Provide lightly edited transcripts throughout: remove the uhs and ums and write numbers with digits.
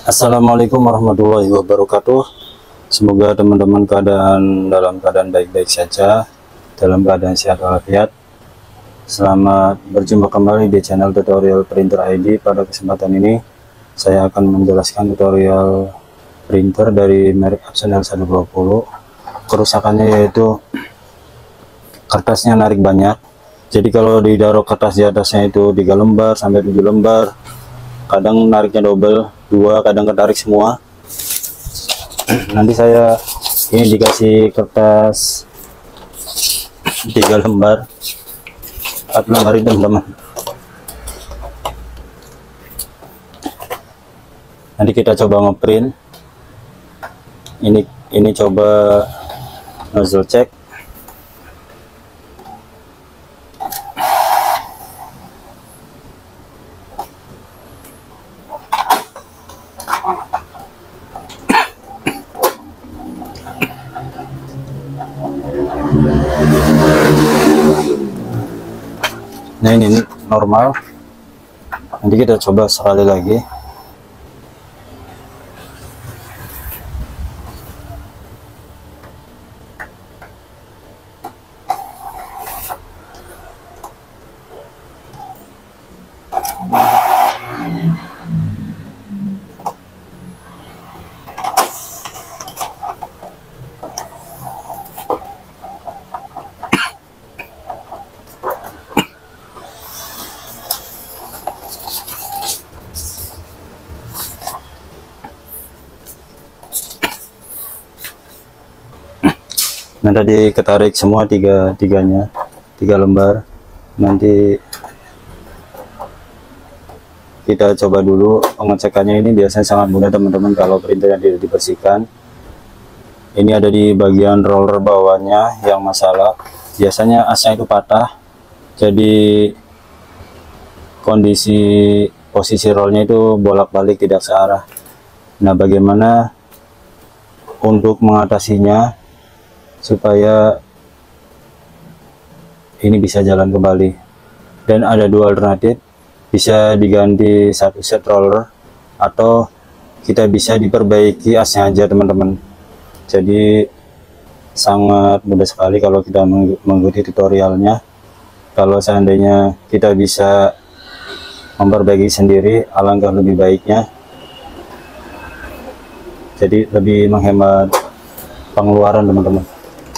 Assalamualaikum warahmatullahi wabarakatuh. Semoga teman-teman dalam keadaan baik-baik saja, dalam keadaan sehat walafiat. Selamat berjumpa kembali di channel tutorial printer ID. Pada kesempatan ini saya akan menjelaskan tutorial printer dari merek Epson L120. Kerusakannya yaitu kertasnya narik banyak. Jadi kalau ditaruh kertas di atasnya itu 3 lembar sampai 7 lembar, kadang nariknya double, 2, kadang ketarik semua. Nanti saya ini dikasih kertas 3 lembar 4 lembar itu teman-teman. Nanti kita coba ngeprint ini coba nozzle check. Nah ini normal. Nanti kita coba sekali lagi. Nah tadi ketarik semua tiga lembar. Nanti kita coba dulu pengecekannya. Ini biasanya sangat mudah teman-teman kalau printernya tidak dibersihkan. Ini ada di bagian roller bawahnya yang masalah. Biasanya asnya itu patah, jadi kondisi posisi rollnya itu bolak-balik tidak searah. Nah bagaimana untuk mengatasinya supaya ini bisa jalan kembali? Dan ada dua alternatif, bisa diganti satu set roller atau kita bisa diperbaiki asnya aja teman-teman. Jadi sangat mudah sekali kalau kita mengikuti tutorialnya. Kalau seandainya kita bisa memperbaiki sendiri, alangkah lebih baiknya. Jadi lebih menghemat pengeluaran teman-teman.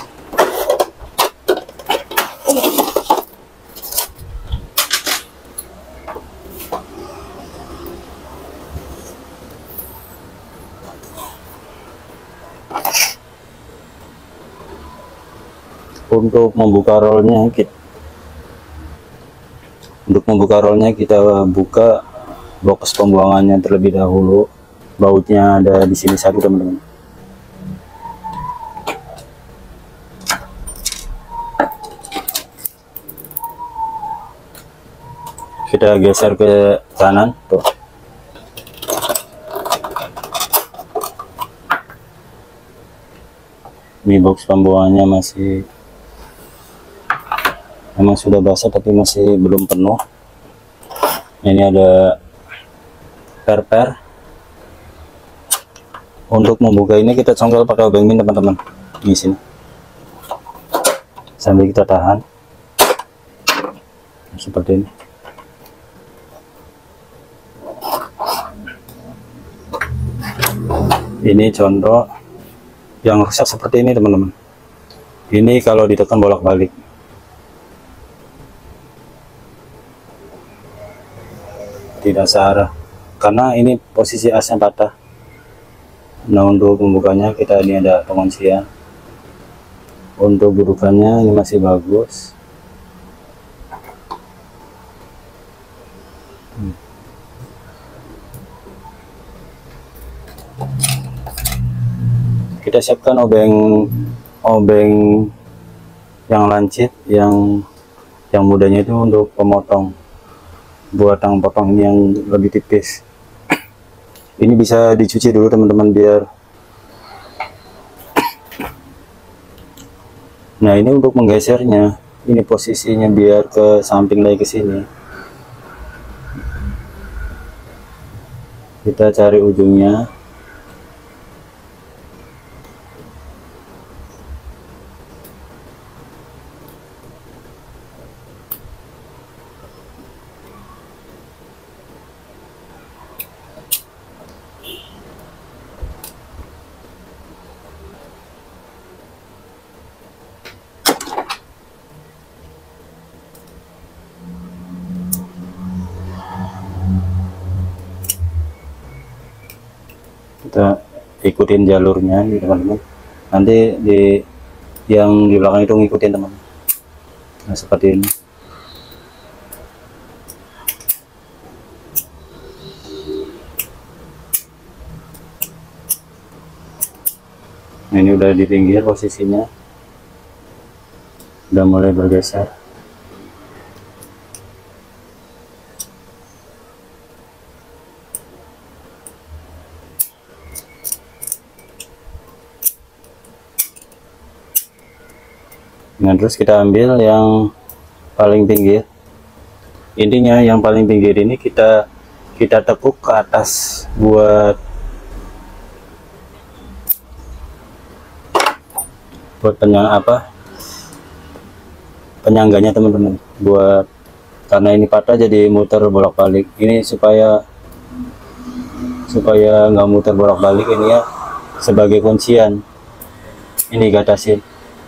Untuk membuka rollnya kita buka box pembuangannya terlebih dahulu. Bautnya ada di sini satu teman-teman. Kita geser ke kanan tuh. Ini box pembuangannya memang sudah basah tapi masih belum penuh. Ini ada per. Untuk membuka ini kita congkel pakai obeng min teman-teman di sini, sambil kita tahan seperti ini. Ini contoh yang rusak seperti ini teman-teman. Ini kalau ditekan bolak-balik. Tidak searah karena ini posisi asnya patah. Nah untuk membukanya kita ini ada penguncian. Untuk dudukannya ini masih bagus. Kita siapkan obeng yang lancip, yang mudahnya itu untuk pemotong, buat yang potong ini yang lebih tipis. Ini bisa dicuci dulu teman-teman biar. Nah ini untuk menggesernya, ini posisinya biar ke samping lagi ke sini. Kita cari ujungnya. Kita ikutin jalurnya nih teman-teman, nanti yang di belakang itu ngikutin teman. Nah seperti ini. Nah, ini udah di pinggir posisinya, udah mulai bergeser. Nah terus kita ambil yang paling pinggir. Intinya yang paling pinggir ini kita tekuk ke atas buat penyangganya teman-teman, buat karena ini patah jadi muter bolak-balik. Ini supaya nggak muter bolak-balik, ini ya sebagai kuncian ini gatasin.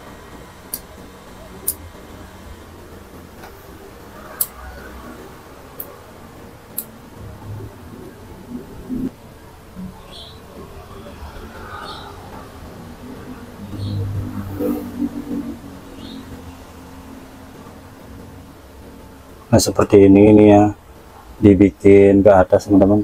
Nah seperti ini ya, dibikin ke atas teman-teman.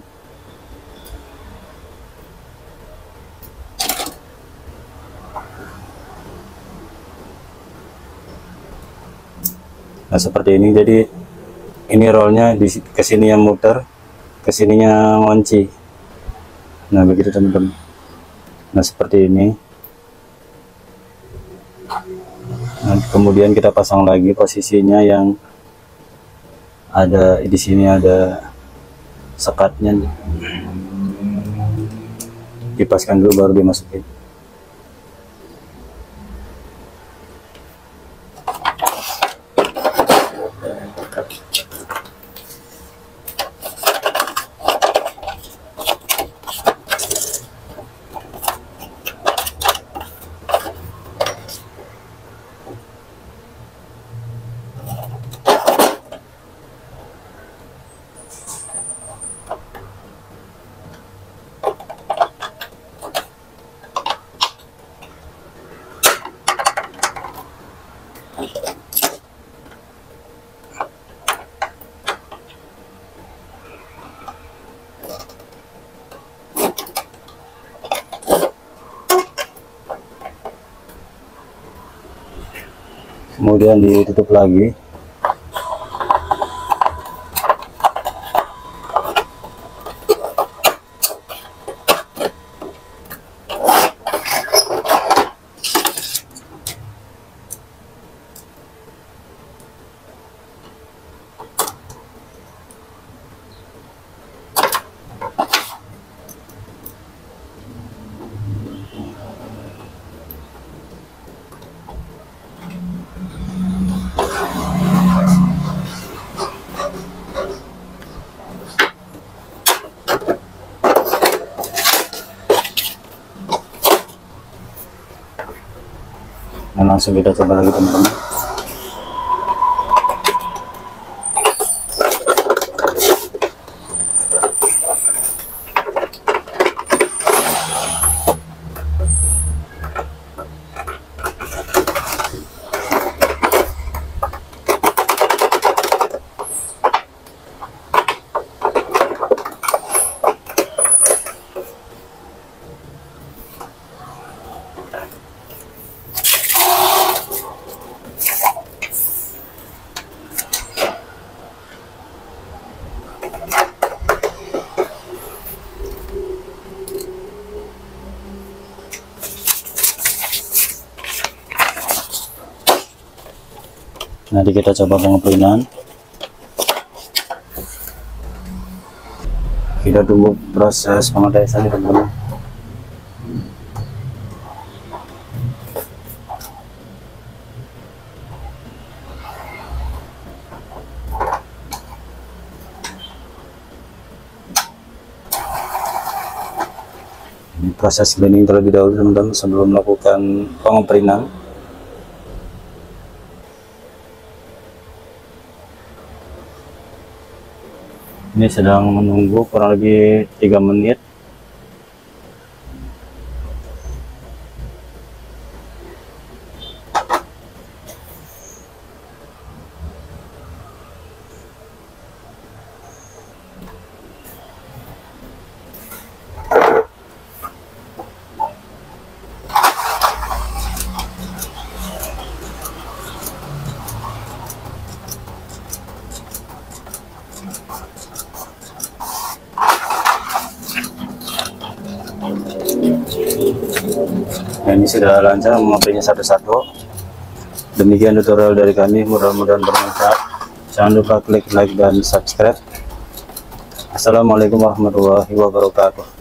Nah seperti ini, jadi ini rollnya di kesini yang muter, kesininya ngunci. Nah begitu teman-teman. Nah seperti ini. Nah, kemudian kita pasang lagi posisinya yang ada di sini, ada sekatnya, dipaskan dulu baru dimasukin. Kemudian ditutup lagi. Nah langsung kita coba lagi teman-teman. Nanti kita coba pengeprinan. Kita tunggu proses pengetesan teman-teman. Ini proses cleaning terlebih dahulu teman-teman sebelum melakukan pengoprinan. Ini sedang menunggu kurang lebih 3 menit. Nah, ini sudah lancar mengoprinya satu-satu. Demikian tutorial dari kami, mudah-mudahan bermanfaat. Jangan lupa klik like dan subscribe. Assalamualaikum warahmatullahi wabarakatuh.